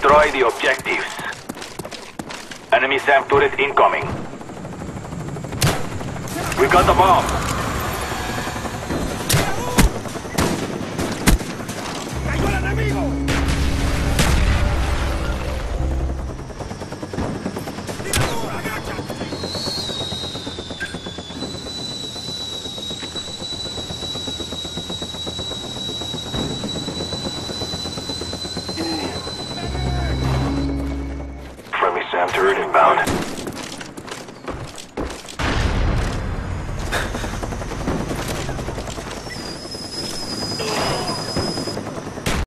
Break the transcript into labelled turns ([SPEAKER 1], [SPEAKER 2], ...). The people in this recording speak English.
[SPEAKER 1] Destroy the objectives. Enemy SAM turret incoming. We got the bomb.
[SPEAKER 2] ¡Cayó el enemigo! ¡Tirador, agáchate!
[SPEAKER 1] Friendly SAM turret inbound.